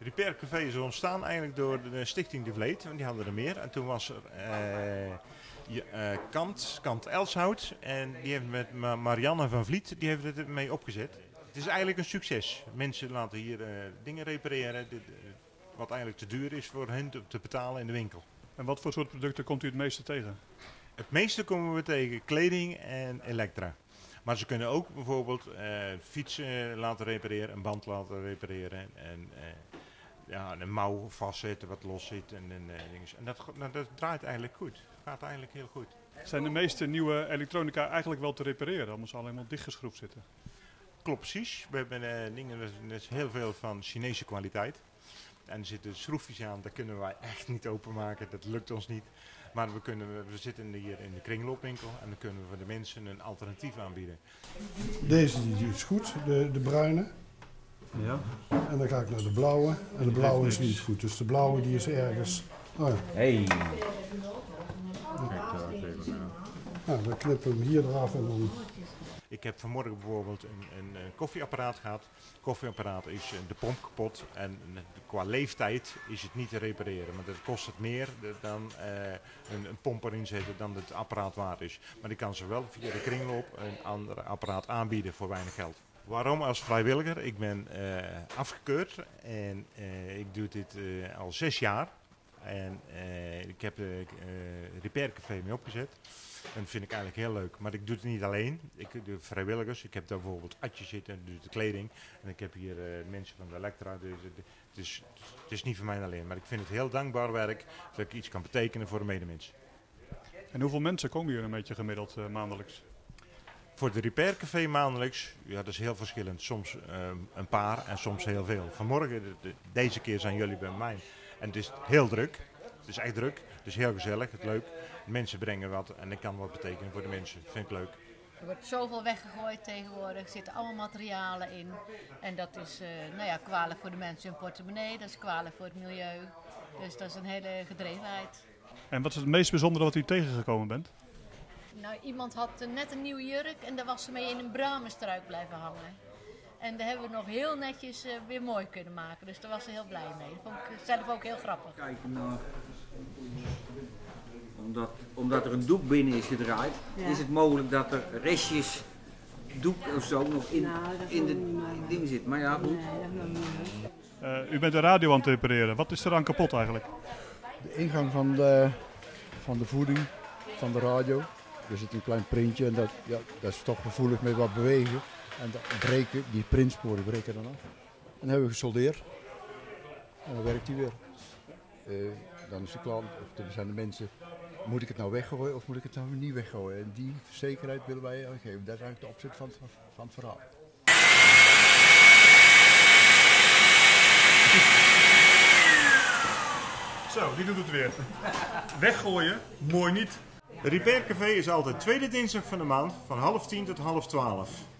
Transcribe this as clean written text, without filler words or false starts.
Repair Café is ontstaan eigenlijk door de stichting De Vleet, want die hadden er meer. En toen was er Kant Elshout en die heeft met Marianne van Vliet, die heeft het mee opgezet. Het is eigenlijk een succes. Mensen laten hier dingen repareren, wat eigenlijk te duur is voor hen te betalen in de winkel. En wat voor soort producten komt u het meeste tegen? Het meeste komen we tegen kleding en elektra. Maar ze kunnen ook bijvoorbeeld fietsen laten repareren, een band laten repareren en een mouw vastzetten wat los zit. En dat draait eigenlijk goed. Gaat eigenlijk heel goed. Zijn de meeste nieuwe elektronica eigenlijk wel te repareren, omdat ze alleen maar dichtgeschroefd zitten? Klopt precies. We hebben dingen, dat is heel veel van Chinese kwaliteit. En er zitten schroefjes aan, dat kunnen wij echt niet openmaken, dat lukt ons niet. Maar we zitten hier in de kringloopwinkel en dan kunnen we voor de mensen een alternatief aanbieden. Deze die is goed, de bruine. Ja. En dan ga ik naar de blauwe. En de blauwe is niet goed, dus de blauwe die is ergens. Oh ja. Hey. Nou, dan knippen we hem hier eraf en dan. Ik heb vanmorgen bijvoorbeeld een koffieapparaat gehad. Het koffieapparaat is de pomp kapot en qua leeftijd is het niet te repareren. Maar dat kost het meer dan een pomp erin zetten dan het apparaat waard is. Maar ik kan ze wel via de kringloop een ander apparaat aanbieden voor weinig geld. Waarom als vrijwilliger? Ik ben afgekeurd en ik doe dit al 6 jaar. En ik heb Repair Café mee opgezet. En dat vind ik eigenlijk heel leuk. Maar ik doe het niet alleen. Ik doe vrijwilligers. Ik heb daar bijvoorbeeld Atje zitten en doe de kleding. En ik heb hier mensen van de Elektra. Dus het is niet voor mij alleen. Maar ik vind het heel dankbaar werk dat ik iets kan betekenen voor de medemens. En hoeveel mensen komen hier een beetje gemiddeld maandelijks? Voor de Repair Café maandelijks, ja, dat is heel verschillend. Soms een paar en soms heel veel. Vanmorgen, deze keer zijn jullie bij mij. En het is heel druk. Het is echt druk. Het is heel gezellig, het is leuk. Mensen brengen wat en ik kan wat betekenen voor de mensen. Dat vind ik leuk. Er wordt zoveel weggegooid tegenwoordig. Er zitten allemaal materialen in. En dat is kwalijk voor de mensen in portemonnee. Dat is kwalijk voor het milieu. Dus dat is een hele gedrevenheid. En wat is het meest bijzondere wat u tegengekomen bent? Nou, iemand had net een nieuwe jurk en daar was ze mee in een bramenstruik blijven hangen. En daar hebben we nog heel netjes weer mooi kunnen maken. Dus daar was ze heel blij mee. Dat vond ik zelf ook heel grappig. Kijken naar... Omdat er een doek binnen is gedraaid, is het mogelijk dat er restjes doek of zo nog in de ding zit. Maar ja, goed. U bent de radio aan het repareren. Wat is er aan kapot eigenlijk? De ingang van de voeding, van de radio. Er zit een klein printje en dat is toch gevoelig met wat bewegen. En die printsporen breken dan af. En dan hebben we gesoldeerd. En dan werkt die weer. Dan is de klant, of dan zijn de mensen, moet ik het nou weggooien of moet ik het nou niet weggooien? En die zekerheid willen wij geven. Dat is eigenlijk de opzet van het verhaal. Zo, die doet het weer. Weggooien, mooi niet. Repair Café is altijd tweede dinsdag van de maand van 11:30 tot 11:30.